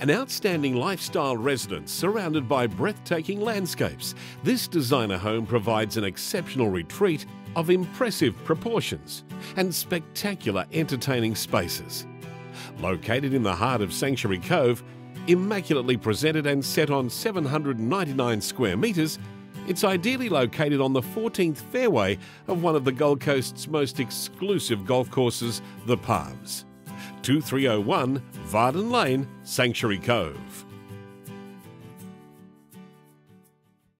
An outstanding lifestyle residence surrounded by breathtaking landscapes, this designer home provides an exceptional retreat of impressive proportions and spectacular entertaining spaces. Located in the heart of Sanctuary Cove, immaculately presented and set on 799 square metres, it's ideally located on the 14th fairway of one of the Gold Coast's most exclusive golf courses, the Palms. 2301 Vardon Lane, Sanctuary Cove.